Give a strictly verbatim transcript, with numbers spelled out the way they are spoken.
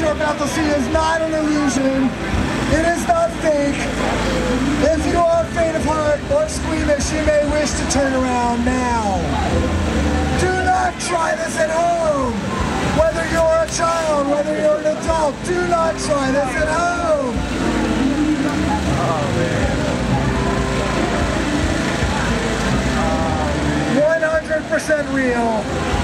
you're about to see is not an illusion. It is not fake. If you are faint of heart or squeamish, you may wish to turn around now. Do not try this at home. Whether you're a child, whether you're an adult, do not try this at home. one hundred percent real.